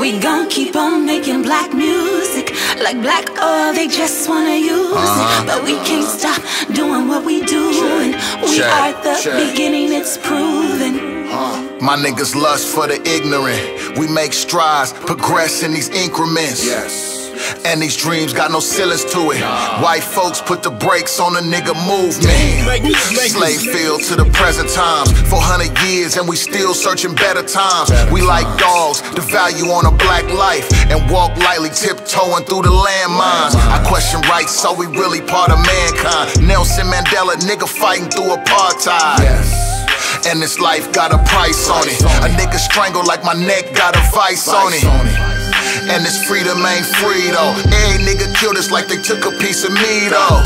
We gon' keep on making black music. Like black oil, they just wanna use it. But we can't stop doing what we doing. We are the beginning, it's proven. My niggas lust for the ignorant. We make strides, progress in these increments. And these dreams got no ceilings to it. White folks put the brakes on the nigga movement. Slave feel to the present times. 400 years and we still searching better times. We like dogs, the value on a black life. And walk lightly, tiptoeing through the landmines. I question rights, so we really part of mankind. Nelson Mandela, nigga fighting through apartheid. And this life got a price on it. A nigga strangled like my neck got a vice on it. And this freedom ain't free though. Every nigga killed us like they took a piece of me though.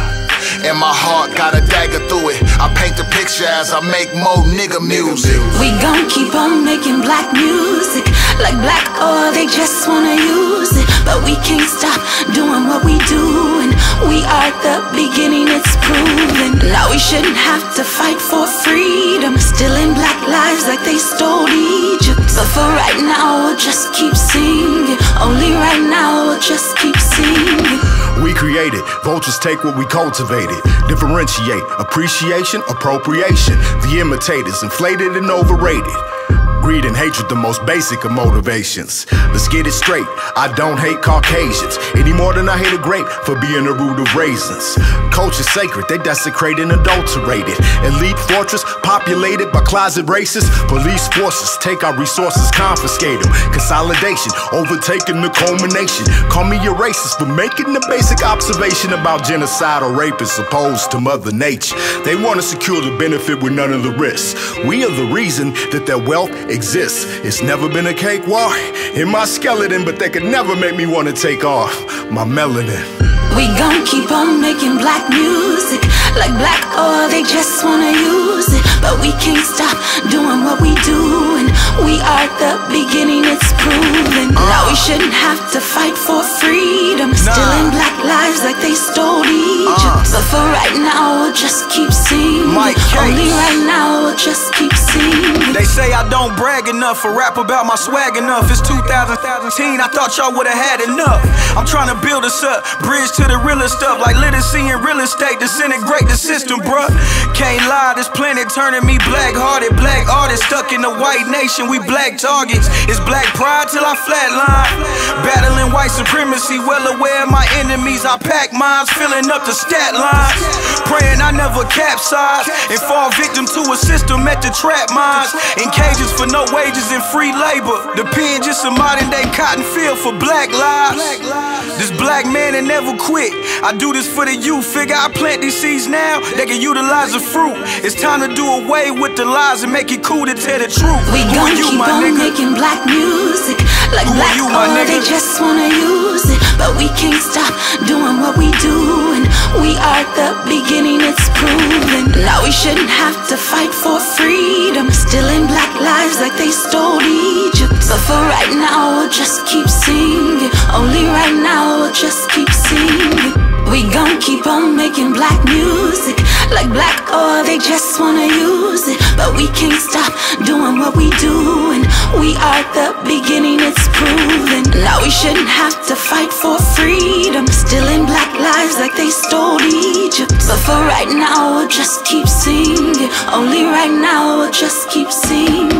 And my heart got a dagger through it. I paint the picture as I make more nigga music. We gon' keep on making black music. Like black oil, they just wanna use it. But we can't stop doing what we do. And we are the beginning, it's proven. Now we shouldn't have to fight for freedom. Stealing black lives like they stole Egypt. But for right now, we'll just keep singing. Only right now, we'll just keep singing. We created, vultures take what we cultivated. Differentiate, appreciation, appropriation. The imitators, inflated and overrated. Greed and hatred, the most basic of motivations. Let's get it straight, I don't hate Caucasians any more than I hate a grape for being a root of raisins. Culture's sacred, they desecrate and adulterate it. Elite fortress, populated by closet racists. Police forces take our resources, confiscate them. Consolidation, overtaking the culmination. Call me a racist for making the basic observation about genocidal rapists opposed to Mother Nature. They want to secure the benefit with none of the risks. We are the reason that their wealth exists. It's never been a cakewalk in my skeleton, but they could never make me want to take off my melanin. We gon' keep on making black music. Like black oil, they just wanna use it. But we can't stop doing what we do. And we are the beginning, it's proven. Now we shouldn't have to fight for freedom. Stealing black lives like they stole Egypt. But for right now, we'll just keep singing. Only right now, we'll just keep singing. They say I don't brag enough or rap about my swag enough. It's 2017, I thought y'all would've had enough. I'm trying to build us up, bridge to the realest stuff. Like literacy and real estate, disintegrate the system, bruh. Can't lie, this planet turning me black-hearted. Black artist stuck in the white nation, we black targets. It's black pride till I flatline. Battling white supremacy, well aware of my enemies. I pack mines, filling up the stat lines. Praying I never capsize and fall victim to a system at the trap mines. In cages for no wages and free labor. The pen just a modern day cotton field for black lives. This black man that never quit. I do this for the youth. Figure I plant these seeds now, they can utilize the fruit. It's time to do away with the lies and make it cool to tell the truth. We gon' keep on making black music. Like black oil, they just wanna use it. But we can't stop doing what we do. And we are the beginning, it's proven. Now we shouldn't have to fight for freedom. Stealing black lives like they stole Egypt. But for right now, we'll just keep singing. Only right now, we'll just keep singing. We gon' keep on making black music. Like black oil, they just wanna use it. But we can't stop doing what we do. And we are the beginning, it's proven. Now we shouldn't have to fight for freedom. Stealing black lives like they stole Egypt. But for right now, we'll just keep singing. Only right now, we'll just keep singing.